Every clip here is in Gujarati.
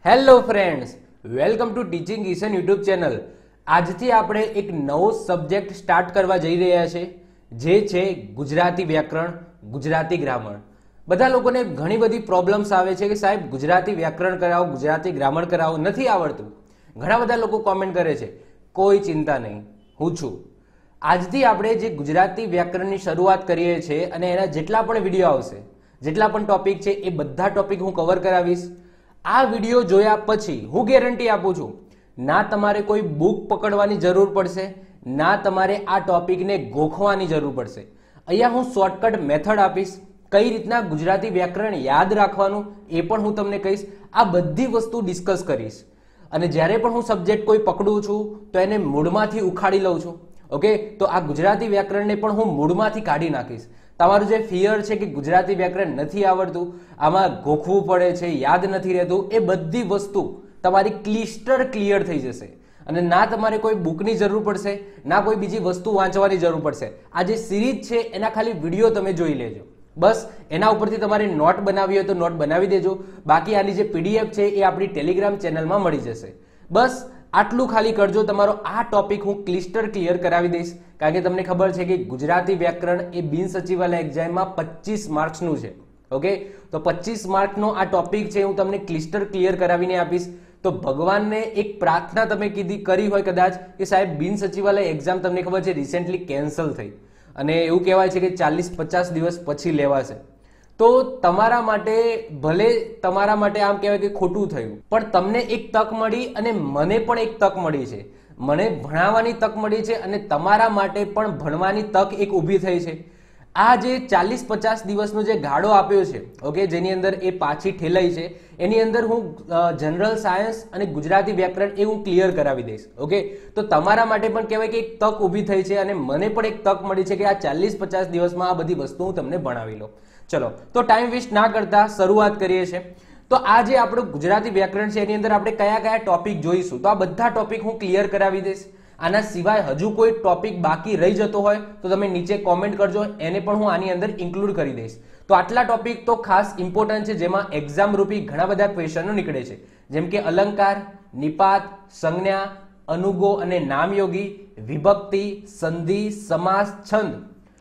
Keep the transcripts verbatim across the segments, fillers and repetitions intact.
Hello friends, welcome to teaching ઈશન યુટ્યુબ ચેનલ। આજથી આપણે એક નવો સબ્જેક્ટ સ્ટાર્ટ કરવા જઈ રહ્યા છે, જે છે ગુજરાતી વ્યાકરણ, ગુજરાતી ગ્રામર। બધા લોકોને ઘણી બધી પ્રોબ્લેમ્સ આવે છે કે સાહેબ ગુજરાતી વ્યાકરણ કરાવો, ગુજરાતી ગ્રામર કરાવો, નથી આવડતું। ઘણા બધા લોકો કોમેન્ટ કરે છે। કોઈ ચિંતા નહીં, હું છું। આજથી આપણે જે ગુજરાતી વ્યાકરણની શરૂઆત કરીએ છીએ અને એના જેટલા પણ વિડીયો આવશે, જેટલા પણ ટોપિક છે એ બધા ટોપિક હું કવર કરાવીશ। આ વિડીયો જોયા પછી હું ગેરંટી આપું છું, ના તમારે કોઈ બુક પકડવાની જરૂર પડશે, ના તમારે આ ટોપિકને ગોખવાની જરૂર પડશે। અહીંયા હું શોર્ટકટ મેથડ આપીશ, કઈ રીતના ગુજરાતી વ્યાકરણ યાદ રાખવાનું એ પણ હું તમને કહીશ। આ બધી વસ્તુ ડિસ્કસ કરીશ અને જ્યારે પણ હું સબ્જેક્ટ કોઈ પકડું છું તો એને મૂળમાંથી ઉખાડી લઉં છું। ઓકે, તો આ ગુજરાતી વ્યાકરણને પણ હું મૂળમાંથી કાઢી નાખીશ। તમારું જે ફિયર છે કે ગુજરાતી વ્યાકરણ નથી આવડતું, આમાં ગોખવું પડે છે, યાદ નથી રહેતું, એ બધી વસ્તુ તમારી ક્લિસ્ટર ક્લિયર થઈ જશે અને ના તમારે કોઈ બુકની જરૂર પડશે, ના કોઈ બીજી વસ્તુ વાંચવાની જરૂર પડશે। આ જે સિરીઝ છે એના ખાલી વિડીયો તમે જોઈ લેજો, બસ એના ઉપરથી તમારે નોટ બનાવી હોય તો નોટ બનાવી દેજો। બાકી આની જે પીડીએફ છે એ આપણી ટેલિગ્રામ ચેનલમાં મળી જશે। બસ આટલું ખાલી કરજો, તમારો આ ટોપિક હું ક્લિસ્ટર ક્લિયર કરાવી દઈશ, કારણ કે તમને ખબર છે કે ગુજરાતી વ્યાકરણ એ બિન સચિવાલય એક્ઝામમાં પચીસ માર્ક્સનું છે। ઓકે, તો પચીસ માર્કનો આ ટોપિક છે, હું તમને ક્લિસ્ટર ક્લિયર કરાવીને આપીશ। તો ભગવાનને એક પ્રાર્થના તમે કીધી કરી હોય કદાચ કે સાહેબ બિન સચિવાલય એક્ઝામ તમને ખબર છે રિસેન્ટલી કેન્સલ થઈ અને એવું કહેવાય છે કે ચાલીસ પચાસ દિવસ પછી લેવાશે, તો તમારા માટે ભલે તમારા માટે આમ કહેવાય કે ખોટું થયું, પણ તમને એક તક મળી અને મને પણ એક તક મળી છે। મને ભણાવવાની તક મળી છે અને તમારા માટે પણ ભણવાની તક એક ઊભી થઈ છે। આ જે ચાલીસ પચાસ દિવસનો જે ગાળો આપ્યો છે, ઓકે, જેની અંદર એ પાછી ઠેલાઈ છે, એની અંદર હું જનરલ સાયન્સ અને ગુજરાતી વ્યાકરણ એ હું ક્લિયર કરાવી દઈશ। ઓકે, તો તમારા માટે પણ કહેવાય કે એક તક ઊભી થઈ છે અને મને પણ એક તક મળી છે કે આ ચાલીસ પચાસ દિવસમાં આ બધી વસ્તુ હું તમને ભણાવી લઉં। ચલો, તો ટાઈમ વેસ્ટ ના કરતા શરૂઆત કરીએ છીએ। તો આ જે આપણું ગુજરાતી વ્યાકરણ છે એની અંદર આપણે કયા કયા ટોપિક જોઈશું, તો આ બધા ટોપિક હું ક્લિયર કરાવી દઈશ। આના સિવાય હજુ કોઈ ટોપિક બાકી રહી જતો હોય તો તમે નીચે કોમેન્ટ કરજો, એને પણ હું આની અંદર ઇન્ક્લુડ કરી દઈશ। તો આટલા ટોપિક તો ખાસ ઇમ્પોર્ટન્ટ છે, જેમાં એક્ઝામ રૂપી ઘણા બધા ક્વેશ્ચનો નીકળે છે, જેમ કે અલંકાર, નિપાત, સંજ્ઞા, અનુગો અને નામયોગી, વિભક્તિ, સંધિ, સમાસ, છંદ,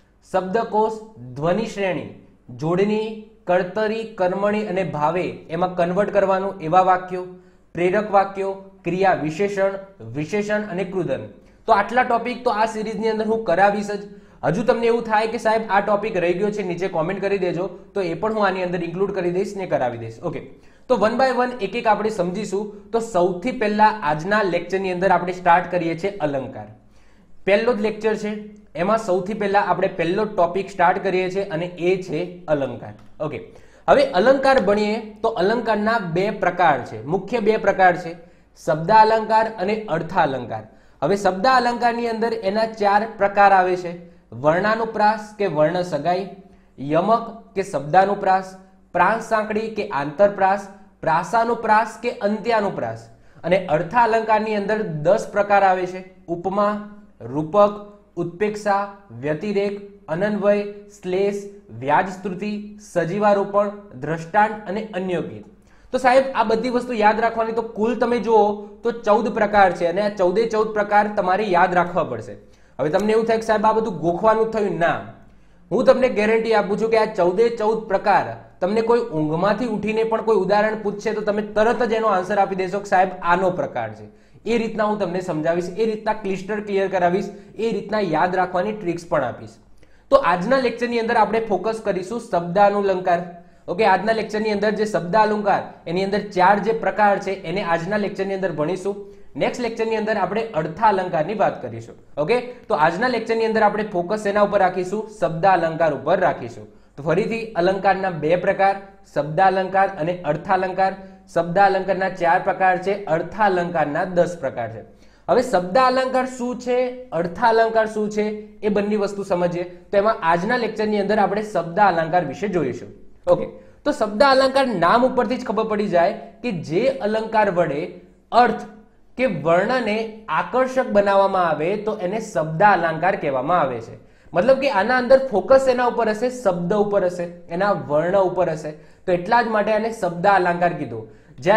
શબ્દકોશ, ધ્વનિ શ્રેણી, જોડણી, કર્તરી, કર્મણી અને ભાવે એમાં કન્વર્ટ કરવાનું એવા વાક્યો, પ્રેરક વાક્યો, ક્રિયા વિશેષણ, વિશેષણ અને કૃદન। તો આટલા ટોપિક તો આ સિરીઝની અંદર હું કરાવીશ જ। હજુ તમને એવું થાય કે સાહેબ આ ટોપિક રહી ગયો છે, નીચે કોમેન્ટ કરી દેજો, તો એ પણ હું આની અંદર ઇન્ક્લુડ કરી દઈશ ને કરાવી દઈશ। ઓકે, તો વન બાય વન એક એક આપણે સમજીશું। તો સૌથી પહેલા આજના લેક્ચરની અંદર આપણે સ્ટાર્ટ કરીએ છીએ અલંકાર। પહેલો જ લેક્ચર છે, એમાં સૌથી પહેલા આપણે પહેલો ટોપિક સ્ટાર્ટ કરીએ છીએ અને એ છે અલંકાર। ઓકે, હવે અલંકાર ભણીએ તો અલંકારના બે પ્રકાર છે, મુખ્ય બે પ્રકાર છે, શબ્દાલંકાર અને અર્થાલંકાર। હવે શબ્દાલંકારની અંદર એના ચાર પ્રકાર આવે છે, વર્ણાનુપ્રાસ કે વર્ણ સગાઈ, યમક કે શબ્દાનુપ્રાસ, પ્રાસ સાંકડી કે આંતરપ્રાસ, પ્રાસાનુપ્રાસ કે અંત્યાનુપ્રાસ। અને અર્થાલંકારની અંદર દસ પ્રકાર આવે છે, ઉપમા, રૂપક, ઉત્પ્રેક્ષા, વ્યતિરેક, અનન્વય, શ્લેષ, વ્યાજસ્તુતિ, સજીવારોપણ, દ્રષ્ટાંત અને અન્યોગીત। તો સાહેબ આ બધી વસ્તુ યાદ રાખવાની, તો કુલ તમે જુઓ તો ચૌદ પ્રકાર છે અને આ ચૌદે ચૌદ પ્રકાર તમારે યાદ રાખવા પડશે। હવે તમને એવું થાય કે સાહેબ આ બધું ગોખવાનું થયું, ના, હું તમને ગેરંટી આપું છું કે આ ચૌદે ચૌદ પ્રકાર તમને કોઈ ઊંઘમાંથી ઉઠીને પણ કોઈ ઉદાહરણ પૂછશે તો તમે તરત જ એનો આન્સર આપી દેશો કે સાહેબ આનો પ્રકાર છે। એ રીતના હું તમને સમજાવીશ, એ રીતના ક્લિસ્ટર ક્લિયર કરાવીશ, એ રીતના યાદ રાખવાની ટ્રિક્સ પણ આપીશ। તો આજના લેક્ચરની અંદર આપણે ફોકસ કરીશું શબ્દાનુલંકાર। ઓકે, આજના લેક્ચરની અંદર જે શબ્દાલંકાર એની અંદર ચાર જે પ્રકાર છે એને આજના લેક્ચરની અંદર ભણીશું। નેક્સ્ટ લેક્ચરની અંદર આપણે અર્થાલંકારની વાત કરીશું। ઓકે, તો આજના લેક્ચરની અંદર આપણે ફોકસ એના ઉપર રાખીશું, શબ્દાલંકાર ઉપર રાખીશું। તો ફરીથી અલંકારના બે પ્રકાર, શબ્દાલંકાર અને અર્થાલંકાર। શબ્દાલંકારના ચાર પ્રકાર છે, અર્થાલંકારના દસ પ્રકાર છે। હવે શબ્દાલંકાર શું છે, અર્થાલંકાર શું છે, એ બંને વસ્તુ સમજીએ। તો એમાં આજના લેક્ચરની અંદર આપણે શબ્દાલંકાર વિશે જોઈશું। ઓકે, તો શબ્દાલંકાર નામ ઉપરથી જ ખબર પડી જાય કે જે અલંકાર વડે અર્થ કે વર્ણને આકર્ષક બનાવવામાં આવે તો એને શબ્દાલંકાર કહેવામાં આવે છે। મતલબ કે આના અંદર ફોકસ એના ઉપર હશે, શબ્દ ઉપર હશે, એના વર્ણ ઉપર હશે, તો એટલા જ માટે આને શબ્દાલંકાર કીધું। જ્યારે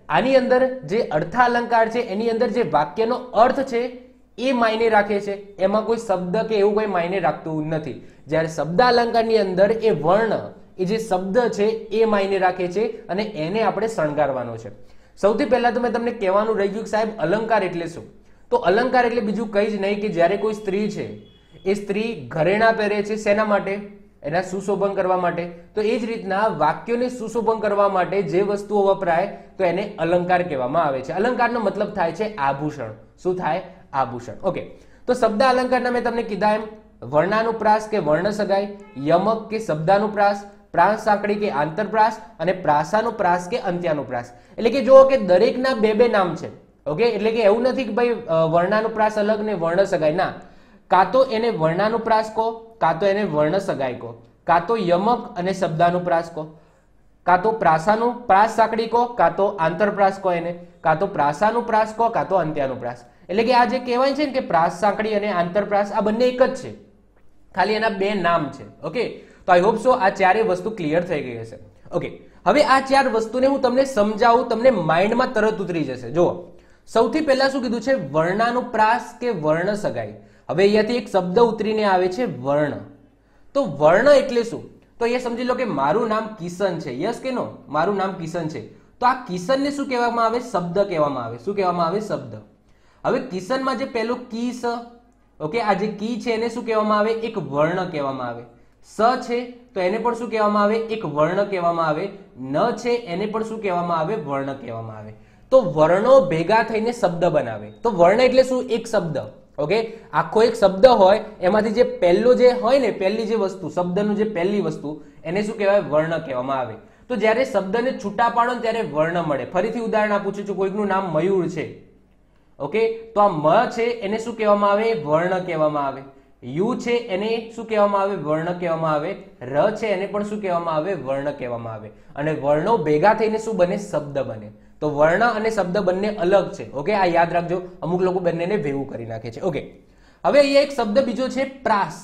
આની અંદર જે અર્થાલંકાર છે એની અંદર જે વાક્યનો અર્થ છે એ માયને રાખે છે, એમાં કોઈ શબ્દ કે એવું કોઈ માયને રાખતું નથી. જ્યારે શબ્દ અલંકારની અંદર એ વર્ણ, એ જે શબ્દ છે એ માયને રાખે છે અને એને આપણે શણગારવાનો છે. સૌથી પહેલા તો મેં તમને કહેવાનું રહી ગયું કે સાહેબ અલંકાર એટલે શું? તો અલંકાર એટલે બીજું કંઈ જ નહીં કે જ્યારે કોઈ સ્ત્રી છે એ સ્ત્રી ઘરેણા પહેરે છે, શેના માટે? એના સુશોભન કરવા માટે. તો એ જ રીતના વાક્યોને સુશોભન કરવા માટે જે વસ્તુઓ વપરાય તો એને અલંકાર કહેવામાં આવે છે. અલંકારનો મતલબ થાય છે આભૂષણ. શું થાય? આભૂષણ. ઓકે, તો શબ્દ અલંકારના મેં તમને કીધા એમ વર્ણાનુપ્રાસ કે વર્ણ સગાઈ, યમક કે શબ્દાનુપ્રાસ, પ્રાસ સાંકળી કે આંતરપ્રાસ અને પ્રાસાનુપ્રાસ કે અંત્યાનુપ્રાસ. એટલે કે જો કે દરેકના બે બે નામ છે. ઓકે, એટલે કે એવું નથી કે ભાઈ વર્ણાનુપ્રાસ અલગ ને વર્ણ સગાઈ. ના, કાં તો એને વર્ણાનુપ્રાસ કહો, કાં તો એને વર્ણ સગાઈ કહો, કાં તો યમક અને શબ્દાનુપ્રાસ કહો, કાં તો પ્રાસાનું પ્રાસ સાંકળી કહો, કાં તો આંતરપ્રાસ કહો એને, કાં તો પ્રાસાનુપ્રાસ કહો, કાં તો અંત્યાનુપ્રાસ. એટલે કે આ જે કહેવાય છે ને કે પ્રાસ સાંકળી અને આંતરપ્રાસ આ બંને એક જ છે, ખાલી એના બે નામ છે. ઓકે, તો આઈ હોપ સો આ ચારે વસ્તુ ક્લિયર થઈ ગઈ હશે. ઓકે, હવે આ ચાર વસ્તુને હું તમને સમજાવું, તમને માઇન્ડમાં તરત ઉતરી જશે. જુઓ, સૌથી પહેલા શું કીધું છે? વર્ણાનુપ્રાસ કે વર્ણ સગાઈ. હવે અહીંયાથી એક શબ્દ ઉતરીને આવે છે વર્ણ. તો વર્ણ એટલે શું? તો અહીંયા સમજી લો કે મારું નામ કિશન છે. યસ કે નો? મારું નામ કિશન છે. તો આ કિશનને શું કહેવામાં આવે? શબ્દ કહેવામાં આવે. શું કહેવામાં આવે? શબ્દ. હવે કિશનમાં જે પહેલું કી સ, ઓકે, આ જે કી છે એને શું કહેવામાં આવે? એક વર્ણ કહેવામાં આવે. સ છે તો એને પણ શું કહેવામાં આવે? એક વર્ણ કહેવામાં આવે. ન છે એને પણ શું કહેવામાં આવે? વર્ણ કહેવામાં આવે. તો વર્ણો ભેગા થઈને શબ્દ બનાવે. તો વર્ણ એટલે શું? એક શબ્દ. ઓકે, આખો એક શબ્દ હોય એમાંથી જે પહેલો જે હોય ને, પહેલી જે વસ્તુ, શબ્દનું જે પહેલી વસ્તુ, એને શું કહેવાય? વર્ણ કહેવામાં આવે. તો જ્યારે શબ્દને છૂટા પાડો ને ત્યારે વર્ણ મળે. ફરીથી ઉદાહરણ આપું છું. કોઈકનું નામ મયુર છે, ઓકે, તો આ મ છે એને શું કહેવામાં આવે? વર્ણ કહેવામાં આવે. યુ છે એને શું કહેવામાં આવે? વર્ણ કહેવામાં આવે. ર છે એને પણ શું કહેવામાં આવે? વર્ણ કહેવામાં આવે. અને વર્ણો ભેગા થઈને શું બને? શબ્દ બને. તો વર્ણ અને શબ્દ બંને અલગ છે. ઓકે, આ યાદ રાખજો. અમુક લોકો બંનેને ભેગું કરી નાખે છે. ઓકે, હવે અહીંયા એક શબ્દ બીજો છે પ્રાસ.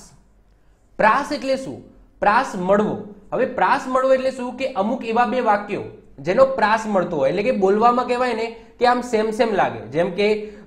પ્રાસ એટલે શું? પ્રાસ મળવો. હવે પ્રાસ મળવો એટલે શું? કે અમુક એવા બે વાક્યો જેનો પ્રાસ મળતો હોય, એટલે કે બોલવામાં કહેવાય ને કે આમ સેમ સેમ લાગે. જેમ કે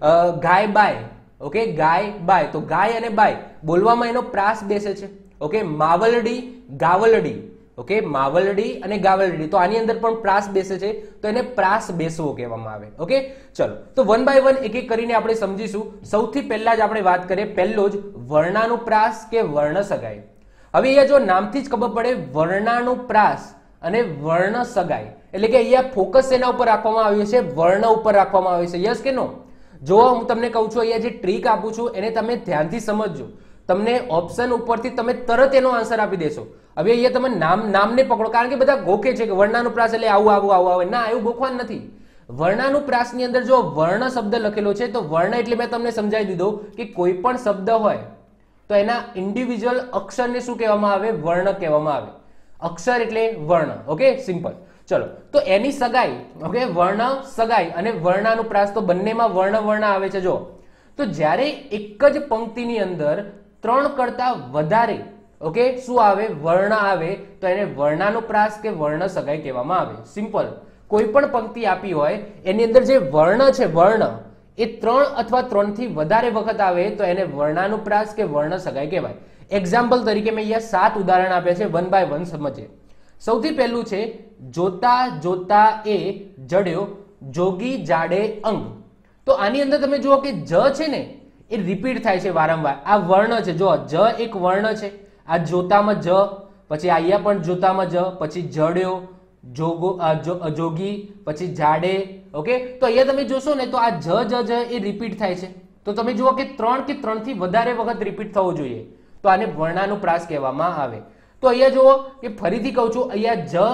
ગાય બાય. ઓકે, ગાય બાય. તો ગાય અને બાય બોલવામાં એનો પ્રાસ બેસે છે. ઓકે, માવલડી ગાવલડી. ઓકે, માવલડી અને ગાવલડી, તો આની અંદર પણ પ્રાસ બેસે છે, તો એને પ્રાસ બેસવો કહેવામાં આવે. ઓકે, ચલો તો વન બાય વન એક એક કરીને આપણે સમજીશું. સૌથી પહેલા જ આપણે વાત કરીએ, પહેલો જ વર્ણાનુપ્રાસ કે વર્ણ સગાઈ. હવે અહીંયા જો નામથી જ ખબર પડે, વર્ણાનુપ્રાસ અને વર્ણ સગાઈ, એટલે કે અહીંયા ફોકસ એના ઉપર રાખવામાં આવ્યું છે? વર્ણ ઉપર રાખવામાં આવ્યું છે. યસ કે નો? જો હું તમને કહું છું, અહીંયા જે ટ્રીક આપું છું એને તમે ધ્યાનથી સમજજો. તમને ઓપ્શન ઉપરથી તમે તરત એનો આન્સર આપી દેશો. હવે અહીંયા તમે નામ નામને પકડો, કારણ કે બધા ગોખે છે કે વર્ણાનુપ્રાસ એટલે આવું આવું આવું આવે. ના, એવું ગોખવાનું નથી. વર્ણાનુપ્રાસની અંદર જો વર્ણ શબ્દ લખેલો છે તો વર્ણ એટલે મેં તમને સમજાવી દીધો કે કોઈ પણ શબ્દ હોય તો એના ઇન્ડિવિજ્યુઅલ અક્ષરને શું કહેવામાં આવે? વર્ણ કહેવામાં આવે. અક્ષર એટલે વર્ણ. Okay, simple. ચલો, તો એની સગાઈ, ઓકે, વર્ણ સગાઈ અને વર્ણાનુપ્રાસ, તો બંનેમાં વર્ણ વર્ણ આવે છે. જો, તો જ્યારે એક જ પંક્તિની અંદર ત્રણ કરતા વધારે, ઓકે, શું આવે? વર્ણ આવે, તો એને વર્ણાનુપ્રાસ કે વર્ણ સગાઈ કહેવામાં આવે. સિમ્પલ. કોઈ પણ પંક્તિ આપી હોય એની અંદર જે વર્ણ છે, વર્ણ એ ત્રણ અથવા ત્રણ થી વધારે વખત આવે તો એને વર્ણાનુપ્રાસ કે વર્ણ સગાઈ કહેવાય. એક્ઝામ્પલ તરીકે મેં અહીંયા સાત ઉદાહરણ આપ્યા છે, વન બાય વન સમજીએ. સૌથી પહેલું છે જોતા જોતા એ જડ્યો જોગી જાડે અંગ. તો આની અંદર તમે જુઓ કે જ છે ને એ રિપીટ થાય છે વારંવાર. આ વર્ણ છે. જો જ એક વર્ણ છે. આ જોતામાં જ, પછી અહીંયા પણ જોતામાં જ, પછી જડ્યો, જોગો, જોગી, પછી જાડે. ઓકે, તો અહીંયા તમે જોશો ને તો આ જ જ જ એ રિપીટ થાય છે. તો તમે જુઓ કે ત્રણ કે ત્રણ થી વધારે વખત રિપીટ થવો જોઈએ, તો આને વર્ણાનુપ્રાસ કહેવામાં આવે. તો અહીંયા જુઓ કે ફરીથી કહું છું, અહીંયા જ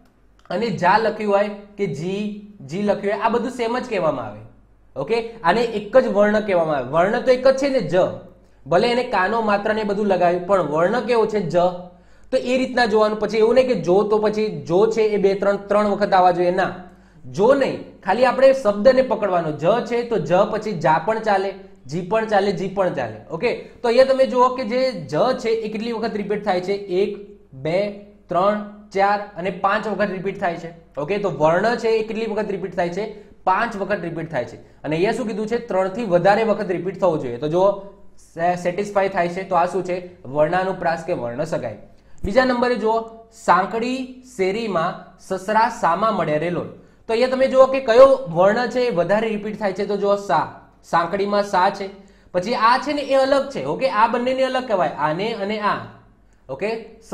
અને જા લખ્યું હોય કે જી જી લખ્યું હોય, આ બધું સેમ જ કહેવામાં આવે. ઓકે, આને એક જ વર્ણ કહેવામાં આવે. વર્ણ તો એક જ છે ને, જ. ભલે એને કાનો માત્ર ને બધું લગાવ્યું, પણ વર્ણ કેવો છે? જ. તો એ રીતના જોવાનું. પછી એવું નહીં કે જો તો પછી જો છે એ બે ત્રણ ત્રણ વખત આવવા જોઈએ. ના, જો નહીં, ખાલી આપણે શબ્દને પકડવાનો. જ છે તો જ પછી જા પણ ચાલે, જી પણ ચાલે, જી પણ ચાલે. ઓકે, તો અહીંયા તમે જુઓ કે જે જ છે એ કેટલી વખત રિપીટ થાય છે? એક, બે, ત્રણ, ચાર અને પાંચ વખત રિપીટ થાય છે. ઓકે, તો વર્ણ છે એ કેટલી વખત રિપીટ થાય છે? પાંચ વખત રિપીટ થાય છે. અને અહીંયા શું કીધું છે? ત્રણ થી વધારે વખત રિપીટ થવું જોઈએ. તો જો સેટિસ્ફાય થાય છે તો આ શું છે? વર્ણાનુપ્રાસ કે વર્ણ સગાઈ. બીજા નંબરે જુઓ, સાંકડી શેરીમાં સસરા સામા મળ્યા રે લોલ. તો અહીંયા તમે જુઓ કે કયો વર્ણ છે એ વધારે રિપીટ થાય છે? તો જુઓ સા. સાંકડીમાં સા છે. પછી આ છે ને એ અલગ છે. ઓકે, આ બંનેને અલગ કહેવાય, આને અને આ. ઓકે,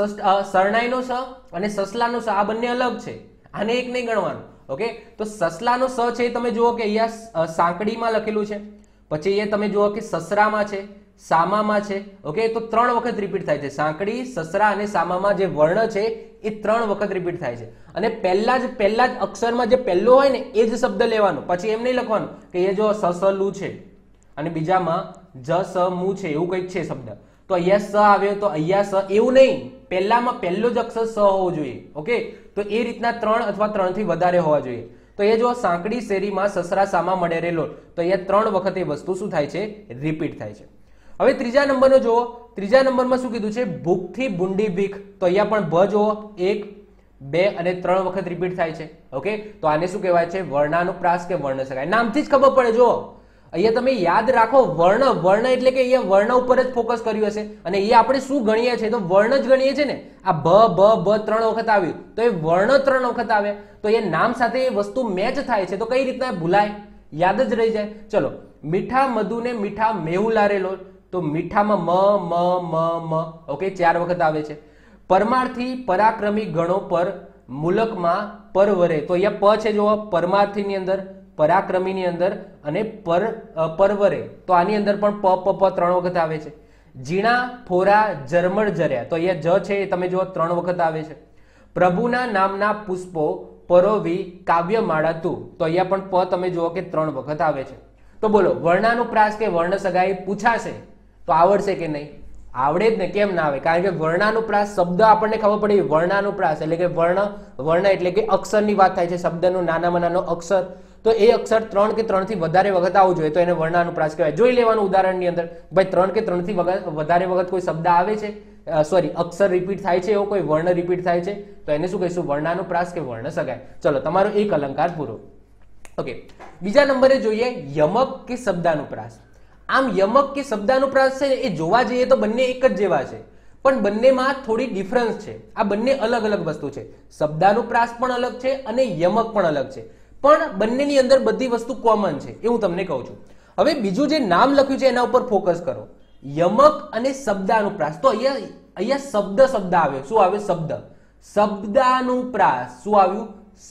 શરણાઈનો સ અને સસલાનો સ આ બંને અલગ છે, આને એક નહીં ગણવાનું. ઓકે, તો સસલાનો સ છે તમે જુઓ કે અહીંયા સાંકડીમાં લખેલું છે. પછી અહીંયા તમે જુઓ કે સસરામાં છે, સામામાં છે. ઓકે, તો ત્રણ વખત રિપીટ થાય છે. સાંકડી, સસરા અને સામામાં જે વર્ણ છે એ ત્રણ વખત રિપીટ થાય છે. અને પહેલા જ પહેલા જ અક્ષરમાં જે પહેલો હોય ને એ જ શબ્દ લેવાનો. પછી એમ નહીં લખવાનું કે એ જો સસલું છે અને બીજામાં જ સ મુ છે એવું કંઈક છે શબ્દ, તો અહીંયા સ આવ્યો તો અહીંયા સ, એવું નહીં. પહેલામાં પહેલો જ અક્ષર સ હોવો જોઈએ. ઓકે, તો એ રીતના ત્રણ અથવા ત્રણ થી વધારે હોવા જોઈએ. તો એ જો સાંકડી શેરીમાં સસરા સામા મળે રેલો, તો અહીંયા ત્રણ વખત એ વસ્તુ શું થાય છે? રિપીટ થાય છે. હવે ત્રીજા નંબરનો જુઓ. ત્રીજા નંબરમાં શું કીધું છે? ભૂખથી ભૂંડી ભીખ. તો અહીંયા પણ ભ જુઓ, એક, બે અને ત્રણ વખત રિપીટ થાય છે. ઓકે, તો આને શું કહેવાય છે? વર્ણાનુપ્રાસ કે વર્ણ સગાઈ. નામથી જ ખબર પડે. જુઓ અહીંયા તમે યાદ રાખો, વર્ણ વર્ણ એટલે કે અહીંયા વર્ણ ઉપર જ ફોકસ કર્યું હશે. અને એ આપણે શું ગણીએ છીએ? તો વર્ણ જ ગણીએ છીએ ને. આ ભ ભ ભ ત્રણ વખત આવ્યું તો એ વર્ણ ત્રણ વખત આવ્યા, તો એ નામ સાથે એ વસ્તુ મેચ થાય છે. તો કઈ રીતના ભૂલાય? યાદ જ રહી જાય. ચલો, મીઠા મધુને મીઠા મેહુલ લારેલો. તો મીઠામાં મ મ મ મ. ઓકે, ચાર વખત આવે છે. પરમાર્થી પરાક્રમી ગણો પર મુલકમાં પરવરે. તો અહીંયા પ છે જુઓ, પરમાર્થી ની અંદર, પરાક્રમી ની અંદર અને પર પરવરે. તો આની અંદર પણ પ પ પ ત્રણ વખત આવે છે. ઝીણા ફોરા ઝરમર ઝર્યા. તો અહીંયા જ છે એ તમે જુઓ ત્રણ વખત આવે છે. પ્રભુના નામના પુષ્પો પરોવી કાવ્ય માળા તું. તો અહીંયા પણ પ તમે જુઓ કે ત્રણ વખત આવે છે. તો બોલો, વર્ણાનુપ્રાસ કે વર્ણ સગાઈ પૂછાશે તો આવડશે કે નહીં? આવડે જ ને. કેમ ના આવે? કારણ કે વર્ણાનુપ્રાસ શબ્દ આપણને ખબર પડી. વર્ણાનુપ્રાસ એટલે કે વર્ણ, વર્ણ એટલે કે અક્ષરની વાત થાય છે, શબ્દનો નાનામાં નાનો અક્ષર. તો એ અક્ષર ત્રણ કે ત્રણ થી વધારે વખત આવવું જોઈએ, તો એને વર્ણાનુપ્રાસ કહેવાય. જોઈ લેવાનું ઉદાહરણની અંદર, ભાઈ ત્રણ કે ત્રણ થી વધારે વખત કોઈ શબ્દ આવે છે, સોરી અક્ષર રિપીટ થાય છે, એવો કોઈ વર્ણ રિપીટ થાય છે, તો એને શું કહીશું? વર્ણાનુપ્રાસ કે વર્ણ સગાઈ. ચલો, તમારો એક અલંકાર પૂરો. ઓકે, બીજા નંબરે જોઈએ યમક કે શબ્દાનુપ્રાસ. આમ યમક કે શબ્દાનુપ્રાસ છે એ જોવા જઈએ તો બંને એક જ જેવા છે, પણ બંનેમાં થોડી ડિફરન્સ છે. આ બંને અલગ અલગ વસ્તુ છે. શબ્દાનુપ્રાસ પણ અલગ છે અને યમક પણ અલગ છે, પણ બંનેની અંદર બધી વસ્તુ કોમન છે, એ હું તમને કહું છું. હવે બીજું જે નામ લખ્યું છે એના ઉપર ફોકસ કરો. યમક અને શબ્દાનુપ્રાસ. તો અહીંયા અહીંયા શબ્દ શબ્દ આવ્યો. શું આવ્યો? શબ્દ. શબ્દાનુપ્રાસ. શું આવ્યું?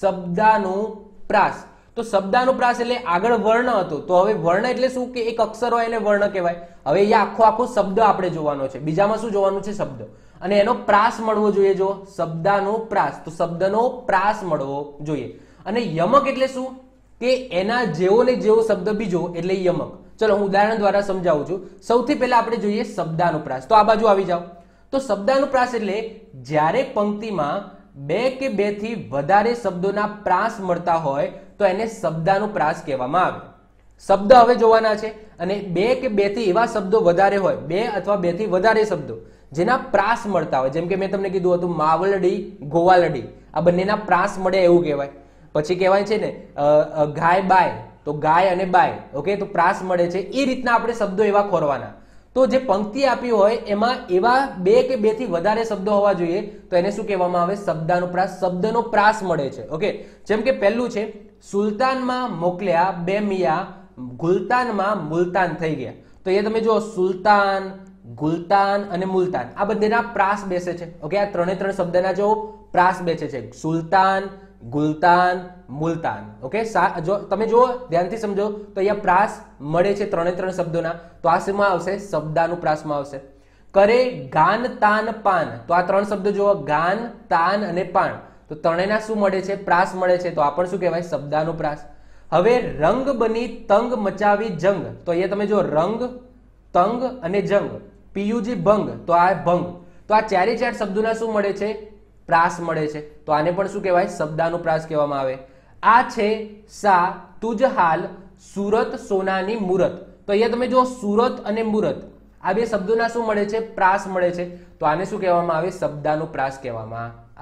શબ્દાનુપ્રાસ. તો શબ્દાનુપ્રાસ એટલે આગળ વર્ણ હતું, તો હવે વર્ણ એટલે શું? કે એક અક્ષર હોય એને વર્ણ કહેવાય. હવે અહીંયા આખો આખો શબ્દ આપણે જોવાનો છે. બીજામાં શું જોવાનું છે? શબ્દ. અને એનો પ્રાસ મળવો જોઈએ. જો શબ્દાનુપ્રાસ, તો શબ્દનો પ્રાસ મળવો જોઈએ. અને યમક એટલે શું? કે એના જેવો ને જેવો શબ્દ બીજો એટલે યમક. ચલો, હું ઉદાહરણ દ્વારા સમજાવું છું. સૌથી પહેલા આપણે જોઈએ શબ્દાનુપ્રાસ. તો આ બાજુ આવી જાઓ. તો શબ્દાનુપ્રાસ એટલે જ્યારે પંક્તિમાં બે કે બે થી વધારે શબ્દોના પ્રાસ મળતા હોય તો એને શબ્દાનુપ્રાસ કહેવામાં આવે. શબ્દ હવે જોવાના છે, અને બે કે બે થી એવા શબ્દો વધારે હોય, બે અથવા બે થી વધારે શબ્દો જેના પ્રાસ મળતા હોય, જેમ કે મેં તમને કીધું હતું માવલડી, ગોવાલડી, આ બંનેના પ્રાસ મળે એવું કહેવાય. પછી કહેવાય છે ને ગાય બાય, તો ગાય અને બાય. ઓકે, તો પ્રાસ મળે છે. એ રીતના આપણે શબ્દો એવા ખોરવાના. તો જે પંક્તિ આપી હોય એમાં એવા બે કે બે થી વધારે શબ્દો હોવા જોઈએ, તો એને શું કહેવામાં આવે? શબ્દાનુપ્રાસ. શબ્દનો પ્રાસ મળે છે. ઓકે, જેમ કે પહેલું છે સુલતાનમાં મોકલ્યા બે મિયા, ગુલતાનમાં મુલતાન થઈ ગયા. તો એ તમે જો સુલતાન, ગુલતાન અને મુલતાન આ બંનેના પ્રાસ બેસે છે. ઓકે, આ ત્રણે ત્રણ શબ્દના જો પ્રાસ બેસે છે, સુલતાન, ગુલતાન, મુલતાન. ઓકે, જો તમે જુઓ ધ્યાનથી સમજો તો અહીંયા પ્રાસ મળે છે ત્રણે ત્રણ શબ્દોના, તો આ શેમાં આવશે? શબ્દાનુપ્રાસમાં આવશે. કરે ગાન, તાન, પાન. તો આ ત્રણ શબ્દો જુઓ, ગાન, તાન અને પાન. તો ત્રણેયના શું મળે છે? પ્રાસ મળે છે. તો આ પણ શું કહેવાય? શબ્દાનુપ્રાસ. હવે રંગ બની તંગ મચાવી જંગ. તો અહીંયા તમે જો રંગ, તંગ અને જંગ, પીયુજી ભંગ. તો આ ભંગ. તો આ ચારે ચાર શબ્દોના શું મળે છે? પ્રાસ મળે છે. તો આને પણ શું કહેવાય? શબ્દાનુપ્રાસ કહેવામાં આવે. આ છે સા તુજ હાલ સુરત સોનાની મૂરત. તો અહીંયા તમે જો સુરત અને મૂરત આ બે શબ્દોના શું મળે છે? પ્રાસ મળે છે. તો આને શું કહેવામાં આવે? શબ્દાનુપ્રાસ કહેવામાં આવે.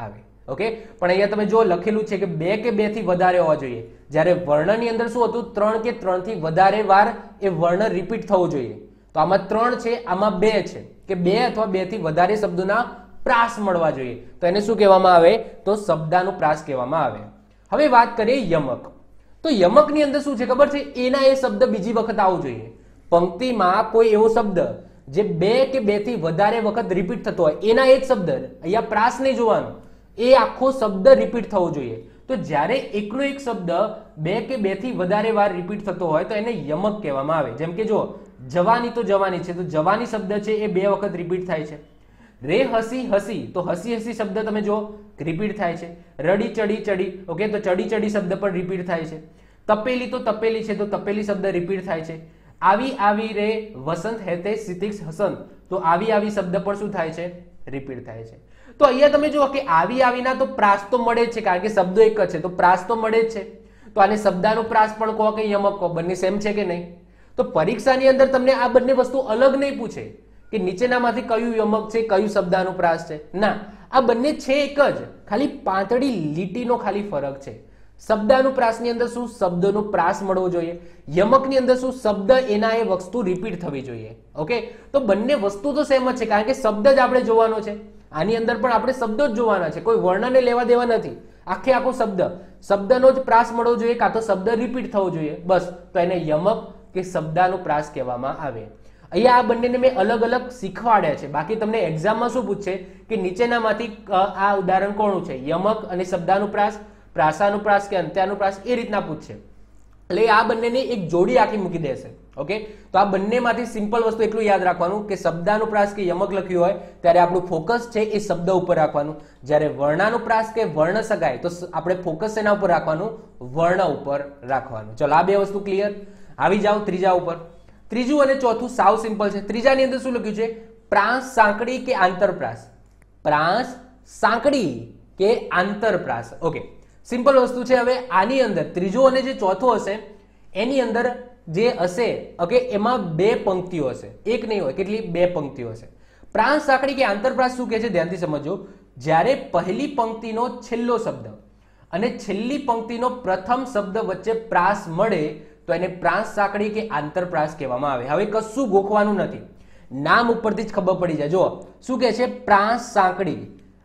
ઓકે, પણ અહીંયા તમે જો લખેલું છે કે બે કે બે થી વધારે હોવા જોઈએ, જ્યારે વર્ણની અંદર શું હતું, ત્રણ કે ત્રણ થી વધારે વાર એ વર્ણ રિપીટ થવું જોઈએ. તો આમાં ત્રણ છે, આમાં બે છે કે બે અથવા બે થી વધારે શબ્દોના પ્રાસ મળવા જોઈએ, તો એને શું કહેવામાં આવે, તો શબ્દાનુપ્રાસ કહેવામાં આવે. હવે વાત કરીએ યમક. તો યમકની અંદર શું છે ખબર છે, એના એ શબ્દ બીજી વખત આવવું જોઈએ. પંક્તિમાં કોઈ એવો શબ્દ જે બે કે બે થી વધારે વખત રિપીટ થતો હોય, એના એક શબ્દ, અહીંયા પ્રાસ નહીં જોવાનો, એ આખો શબ્દ રિપીટ થવો જોઈએ. તો જ્યારે એકનો એક શબ્દ બે કે બે થી વધારે વાર રિપીટ થતો હોય તો એને યમક કહેવામાં આવે. જેમ કે જો જવાની તો જવાની છે, તો જવાની શબ્દ છે એ બે વખત રિપીટ થાય છે. રે હસી હસી, તો હસી હસી શબ્દ તમે જો રિપીટ થાય છે. રડી ચડી ચડી, ઓકે, તો ચડી ચડી શબ્દ પણ રિપીટ થાય છે. તપેલી તો તપેલી છે, તો તપેલી શબ્દ રિપીટ થાય છે. આવી આવી રે વસંત હેતે સિતિક્ષ હસંત, તો આવી આવી શબ્દ પણ શું થાય છે, રિપીટ થાય છે. તો અહીંયા તમે જુઓ કે આવી આવીના તો પ્રાસ તો મળે જ છે, કારણ કે શબ્દો એક જ છે, તો પ્રાસ તો મળે જ છે. તો આને શબ્દાનુપ્રાસ પણ કહો કે યમક કહો, બંને સેમ છે કે નહીં? તો પરીક્ષાની અંદર તમને આ બંને વસ્તુ અલગ નહીં પૂછે કે નીચેનામાંથી કયું યમક છે, કયું શબ્દાનુપ્રાસ છે. ના, આ બંને છે એક જ, ખાલી પાંતળી લીટીનો ખાલી ફરક છે. શબ્દાનુપ્રાસની અંદર શું, શબ્દનો પ્રાસ મળવો જોઈએ. યમકની અંદર શું, શબ્દ એના એ વસ્તુ રિપીટ થવી જોઈએ. ઓકે, તો બંને વસ્તુ તો સેમ જ છે, કારણ કે શબ્દ જ આપણે જોવાનો છે. આની અંદર પણ આપણે શબ્દો જ જોવાના છે, કોઈ વર્ણને લેવા દેવા નથી. આખે આખો શબ્દ, શબ્દનો જ પ્રાસ મળવો જોઈએ, કાં તો શબ્દ રિપીટ થવો જોઈએ, બસ. તો એને યમક કે શબ્દાનુપ્રાસ કહેવામાં આવે. અહીંયા આ બંનેને મેં અલગ અલગ શીખવાડ્યા છે. બાકી તમને એક્ઝામમાં શું પૂછશે કે નીચેનામાંથી આ ઉદાહરણ કોનું છે, યમક અને શબ્દાનુપ્રાસ, પ્રાસાનુપ્રાસ કે અંત્યાનુપ્રાસ, એ રીતના પૂછશે. એટલે આ બંનેની એક જોડી આખી મૂકી દેશે. ઓકે, તો આ બંનેમાંથી સિમ્પલ વસ્તુ એટલું યાદ રાખવાનું કે શબ્દાનુપ્રાસ કે યમક લખ્યું હોય ત્યારે આપણું ફોકસ છે એ શબ્દ ઉપર રાખવાનું. જ્યારે વર્ણાનુપ્રાસ કે વર્ણ સગાય, તો આપણે ફોકસ એના ઉપર રાખવાનું, વર્ણ ઉપર રાખવાનું. ચલો, આ બે વસ્તુ ક્લિયર. આવી જાઓ ત્રીજા ઉપર. ત્રીજું અને ચોથું સાવ સિમ્પલ છે. ત્રીજાની અંદર શું લખ્યું છે, પ્રાસ સાંકડી કે આંતરપ્રાસ. પ્રાસ સાંકડી કે આંતરપ્રાસ. ઓકે, સિમ્પલ વસ્તુ છે. હવે આની અંદર ત્રીજો અને જે ચોથો હશે એની અંદર જે હશે, ઓકે, એમાં બે પંક્તિઓ હશે, એક નહીં હોય, કેટલી, બે પંક્તિઓ હશે. પ્રાસ સાંકડી કે આંતરપ્રાસ શું કહે છે, ધ્યાનથી સમજો. જ્યારે પહેલી પંક્તિનો છેલ્લો શબ્દ અને છેલ્લી પંક્તિનો પ્રથમ શબ્દ વચ્ચે પ્રાસ મળે તો એને પ્રાસ સાંકડી કે આંતરપ્રાસ કહેવામાં આવે. હવે કશું ગોખવાનું નથી, નામ ઉપરથી જ ખબર પડી જાય. જુઓ શું કહે છે, પ્રાસ સાંકડી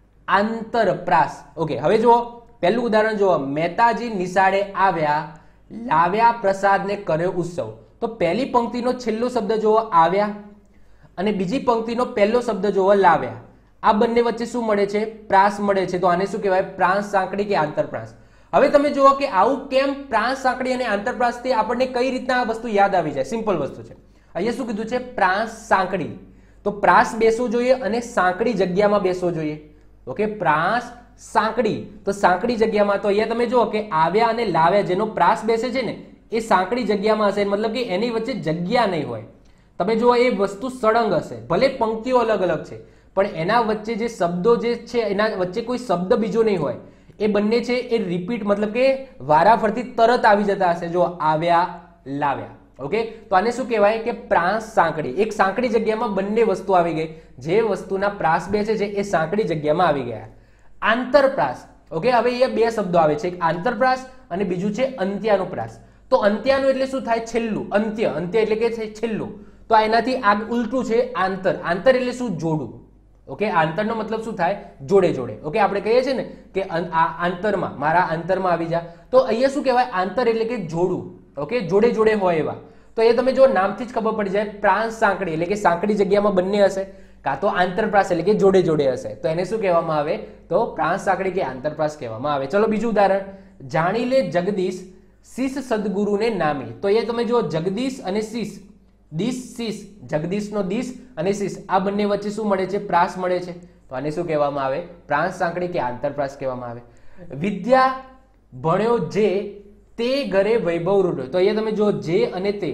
આંતરપ્રાસ. ઓકે, હવે જુઓ પહેલું ઉદાહરણ જુઓ. મહેતાજી નિશાળે આવ્યા, લાવ્યા પ્રસાદને કર્યો ઉત્સવ. તો પહેલી પંક્તિનો છેલ્લો શબ્દ જોવો આવ્યા, અને બીજી પંક્તિનો પહેલો શબ્દ જોવો લાવ્યા. આ બંને વચ્ચે શું મળે છે, પ્રાસ મળે છે. તો આને શું કહેવાય, પ્રાસ સાંકડી કે આંતરપ્રાસ. હવે તમે જુઓ કે આવું કેમ, પ્રાસ સાંકડી અને આંતરપ્રાસ થી આપણને કઈ રીતના આ વસ્તુ યાદ આવી જાય. સિમ્પલ વસ્તુ છે. અહીંયા શું કીધું છે, પ્રાસ સાંકડી, તો પ્રાસ બેસવો જોઈએ અને સાંકડી જગ્યામાં બેસવો જોઈએ. ઓકે, પ્રાસ સાંકડી, તો સાંકડી જગ્યામાં. તો અહીંયા તમે જુઓ કે આવ્યા અને લાવ્યા જેનો પ્રાસ બેસે છે ને એ સાંકડી જગ્યામાં હશે, મતલબ કે એની વચ્ચે જગ્યા નહીં હોય. તમે જુઓ એ વસ્તુ સળંગ હશે, ભલે પંક્તિઓ અલગ અલગ છે પણ એના વચ્ચે જે શબ્દો જે છે એના વચ્ચે કોઈ શબ્દ બીજો નહીં હોય. એ બંને છે એ રિપીટ, મતલબ કે વારાફરતી તરત આવી જતા હશે. જો આવ્યા લાવ્યા. ઓકે, તો આને શું કહેવાય કે પ્રાસ સાંકડી. એક સાંકડી જગ્યામાં બંને વસ્તુ આવી ગઈ, જે વસ્તુના પ્રાસ બેસે છે એ સાંકડી જગ્યામાં આવી ગયા. આંતરપ્રાસ. ઓકે, હવે અહીંયા બે શબ્દો આવે છે, એક આંતરપ્રાસ અને બીજું છે અંત્યાનુપ્રાસ. તો અંત્યાનું એટલે શું થાય, છેલ્લું. અંત્ય, અંત્ય એટલે કે છેલ્લું. તો આ એનાથી આ ઉલટું છે આંતર. આંતર એટલે શું, જોડું. ઓકે, આંતરનો મતલબ શું થાય, જોડે જોડે. ઓકે, આપણે કહીએ છીએ ને કે આ આંતરમાં, મારા આંતરમાં આવી જા. તો અહીંયા શું કહેવાય, આંતર એટલે કે જોડું. ઓકે, જોડે જોડે હોય એવા. તો એ તમે જો નામથી જ ખબર પડી જાય, પ્રાસ સાંકડી એટલે કે સાંકડી જગ્યામાં બંને હશે, કાં તો આંતરપ્રાસ એટલે કે જોડે જોડે હશે. તો એને શું કહેવામાં આવે, તો પ્રાસ સાંકડી કે આંતરપ્રાસ કહેવામાં આવે. ચલો બીજું ઉદાહરણ. જાણી લે જગદીશ શીશ સદગુરુને નામી. તો એ તમે જો જગદીશ અને શીશ, દિશ શીશ, જગદીશનો દિશ અને શીશ, આ બંને વચ્ચે શું મળે છે, પ્રાસ મળે છે. તો આને શું કહેવામાં આવે, પ્રાસ સાંકડી કે આંતરપ્રાસ કહેવામાં આવે. વિદ્યા ભણ્યો જે તે ઘરે વૈભવ રૂઢો. તો અહીંયા તમે જો જે અને તે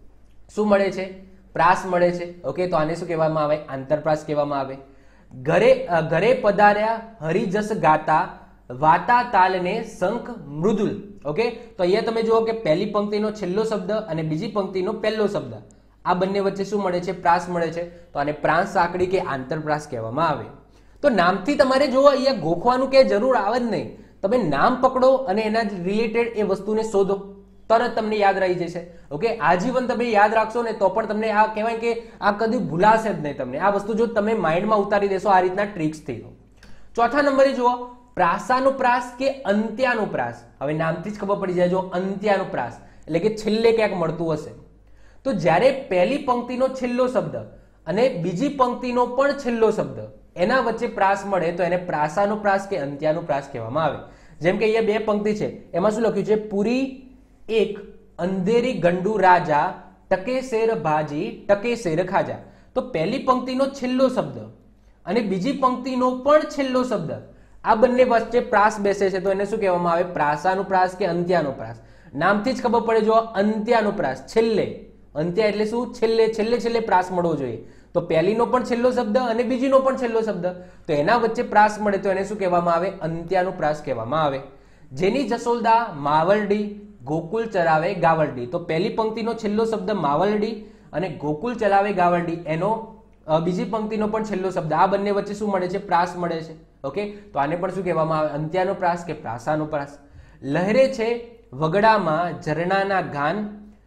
શું મળે છે, પ્રાસ મળે છે. ઓકે, તો આને શું કહેવામાં આવે, આંતરપ્રાસ કહેવામાં આવે. ઘરે ઘરે પધાર્યા હરિજસ ગાતા, વાતા તાલને શંખ મૃદુલ. ઓકે, તો અહીંયા તમે જુઓ કે પહેલી પંક્તિનો છેલ્લો શબ્દ અને બીજી પંક્તિનો પહેલો શબ્દ, આ બંને વચ્ચે શું મળે છે, પ્રાસ મળે છે. તો આને પ્રાસ સાંકડી કે આંતરપ્રાસ કહેવામાં આવે. તો નામથી તમારે જો અહીંયા ગોખવાનું કે જરૂર આવે જ નહીં, તમે નામ પકડો અને એના રિલેટેડ એ વસ્તુને શોધો, તરત તમને યાદ રહી જશે. ઓકે, આજીવન તમે યાદ રાખશો ને તો પણ તમને આ કહેવાય કે આ કદી ભૂલાશે જ નહીં તમને. આ વસ્તુ જો તમે માઇન્ડમાં ઉતારી દેશો આ રીતના ટ્રિક્સથી. ચોથા નંબરે જુઓ, પ્રાસાનુપ્રાસ કે અંત્યાનુપ્રાસ. હવે નામથી જ ખબર પડી જાય, જો અંત્યાનુપ્રાસ એટલે કે છેલ્લે ક્યાંક મળતું હશે. તો જ્યારે પહેલી પંક્તિનો છેલ્લો શબ્દ અને બીજી પંક્તિનો પણ છેલ્લો શબ્દ એના વચ્ચે પ્રાસ મળે તો એને પ્રાસાનુપ્રાસ કે અંત્યાનુપ્રાસ કહેવામાં આવે. જેમ કે અહીંયા બે પંક્તિ છે, એમાં શું લખ્યું છે? પૂરી એક અંધેરી ગંડુ રાજા, ટકે શેર ભાજી ટકે શેર ખાજા. તો પહેલી પંક્તિનો છેલ્લો શબ્દ અને બીજી પંક્તિનો પણ છેલ્લો શબ્દ, આ બંને વચ્ચે પ્રાસ બેસે છે તો એને શું કહેવામાં આવે? પ્રાસાનુપ્રાસ કે અંત્યાનુપ્રાસ. નામથી જ ખબર પડે, જો અંત્યાનુપ્રાસ છેલ્લે, અંત્યા એટલે શું? છેલ્લે, છેલ્લે છેલ્લે પ્રાસ મળવો જોઈએ. તો પહેલીનો પણ છેલ્લો શબ્દ અને બીજીનો પણ છેલ્લો શબ્દ, તો એના વચ્ચે પ્રાસ મળે તો એને શું કહેવામાં આવે? અંત્યાનુપ્રાસ કહેવામાં આવે. જેની જસોલદા માવલડી, ગોકુલ ચરાવે ગાવલડી. તો પહેલી પંક્તિનો છેલ્લો શબ્દ માવલડી અને ગોકુલ ચલાવે ગાવલડી, એનો બીજી પંક્તિનો પણ છેલ્લો શબ્દ, આ બંને વચ્ચે શું મળે છે? પ્રાસ મળે છે. ઓકે, તો આને પણ શું કહેવામાં આવે? અંત્યાનુપ્રાસ કે પ્રાસાનુપ્રાસ. લહેરે છે વગડામાં ઝરણાના ગાન,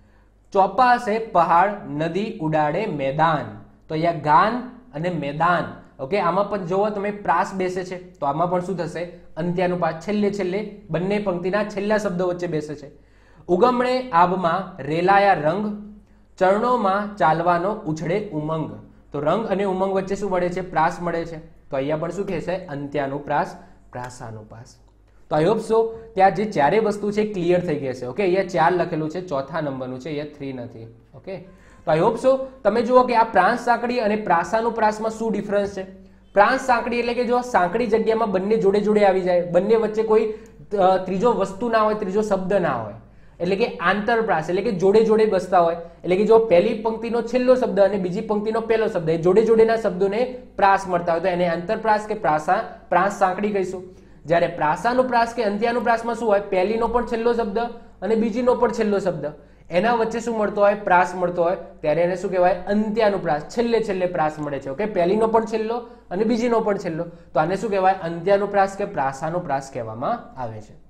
ચોપાસે પહાડ નદી ઉડાડે મેદાન. તો અહીંયા ગાન અને મેદાન, ઓકે, આમાં પણ જોવો તમે પ્રાસ બેસે છે તો આમાં પણ શું થશે? અંત્યાનુપ્રાસ. છેલ્લે છેલ્લે બંને પંક્તિના છેલ્લા શબ્દો વચ્ચે બેસે છે. ઉગમણે આબમાં રેલાયા રંગ, ચરણોમાં ચાલવાનો ઉછળે ઉમંગ. તો રંગ અને ઉમંગ વચ્ચે શું મળે છે? પ્રાસ મળે છે. તો અહીંયા પણ શું કહેશે? અંત્યાનુપ્રાસ, પ્રાસાનુપ્રાસ. તો આઈ હોપ સો ત્યાં જે ચારે વસ્તુ છે ક્લિયર થઈ ગઈ હશે. ઓકે, અહીંયા ચાર લખેલું છે, ચોથા નંબરનું છે, અહીંયા થ્રી નથી. ઓકે, તો આઈ હોપ સો તમે જુઓ કે આ પ્રાંસ સાંકડી અને પ્રાસાનુપ્રાસમાં શું ડિફરન્સ છે. પ્રાંસ સાંકડી એટલે કે જો સાંકડી જગ્યામાં બંને જોડે જોડે આવી જાય, બંને વચ્ચે કોઈ ત્રીજો વસ્તુ ના હોય, ત્રીજો શબ્દ ના હોય, એટલે કે આંતરપ્રાસ એટલે કે જોડે જોડે બસતા હોય. એટલે કે જો પહેલી પંક્તિનો છેલ્લો શબ્દ અને બીજી પંક્તિનો પહેલો શબ્દ એ જોડે જોડેના શબ્દોને પ્રાસ મળતા હોય તો એને આંતરપ્રાસ કે પ્રાસા પ્રાંસ સાંકડી કહીશું. જ્યારે પ્રાસાનુપ્રાસ કે અંત્યાનુપ્રાસમાં શું હોય? પહેલીનો પણ છેલ્લો શબ્દ અને બીજીનો પણ છેલ્લો શબ્દ, એના વચ્ચે શું મળતો હોય? પ્રાસ મળતો હોય, ત્યારે એને શું કહેવાય? અંત્યાનુપ્રાસ. છેલ્લે છેલ્લે પ્રાસ મળે છે. ઓકે, પહેલીનો પણ છેલ્લો અને બીજીનો પણ છેલ્લો, તો આને શું કહેવાય? અંત્યાનુપ્રાસ કે પ્રાસાનુપ્રાસ કહેવામાં આવે છે.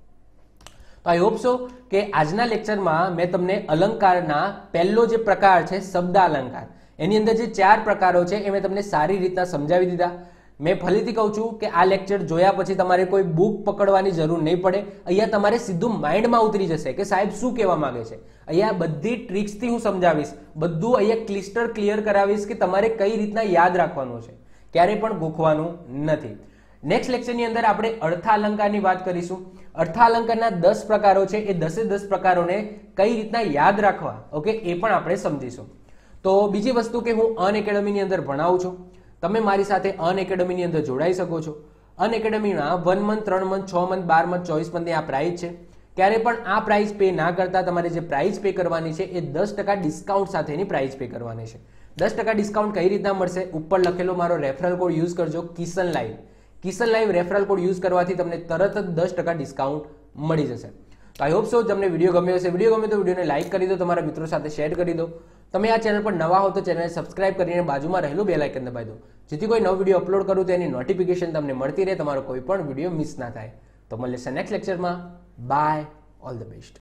તો આઈ હોપ સો કે આજના લેક્ચરમાં મેં તમને અલંકારના પહેલો જે પ્રકાર છે શબ્દ અલંકાર, એની અંદર જે ચાર પ્રકારો છે એ મેં તમને સારી રીતના સમજાવી દીધા. મેં ફરીથી કહું છું કે આ લેક્ચર જોયા પછી તમારે કોઈ બુક પકડવાની જરૂર નહીં પડે. અહીંયા તમારે સીધું માઇન્ડમાં ઉતરી જશે કે સાહેબ શું કહેવા માંગે છે. અહીંયા બધી ટ્રિક્સથી હું સમજાવીશ, બધું અહીંયા ક્લિસ્ટર ક્લિયર કરાવીશ કે તમારે કઈ રીતના યાદ રાખવાનું છે, ક્યારે પણ ગોખવાનું નથી. નેક્સ્ટ લેક્ચરની અંદર આપણે અર્થાલંકારની વાત કરીશું. અર્થાલંકારના દસ પ્રકારો છે, એ દસે દસ પ્રકારોને કઈ રીતના યાદ રાખવા, ઓકે, એ પણ આપણે સમજીશું. તો બીજી વસ્તુ કે હું અન એકેડમીની અંદર ભણાવું છું, તમે મારી સાથે અન એકેડમીની અંદર જોડાઈ શકો છો. અન એકેડમીમાં વન મંથ, ત્રણ મંથ, છ મંથ, બાર મંથ, ચોવીસ મંથની આ પ્રાઇસ છે. ક્યારે પણ આ પ્રાઇસ પે ના કરતા તમારે જે પ્રાઇસ પે કરવાની છે એ દસ ટકા ડિસ્કાઉન્ટ સાથેની પ્રાઇસ પે કરવાની છે. દસ ટકા ડિસ્કાઉન્ટ કઈ રીતના મળશે? ઉપર લખેલો મારો રેફરલ કોડ યુઝ કરજો, Kishan live. Kishan live referral code use કરવાથી તમને તરત જ દસ ટકા ડિસ્કાઉન્ટ મળી જશે. તો આઈ હોપ સો તમને વિડીયો ગમ્યો હશે. વિડીયો ગમે તો વિડીયોને લાઈક કરી દો, તમારા મિત્રો સાથે શેર કરી દો. તમે આ ચેનલ પર નવા હો તો ચેનલને સબસ્ક્રાઇબ કરીને બાજુમાં રહેલું બેલ આઇકન દબાવી દો, જેથી કોઈ નવો વિડીયો અપલોડ કરું તો એની નોટિફિકેશન તમને મળતી રહે, તમારો કોઈ પણ વિડીયો મિસ ના થાય. તો મળીશું નેક્સ્ટ લેક્ચરમાં. Bye, all the best.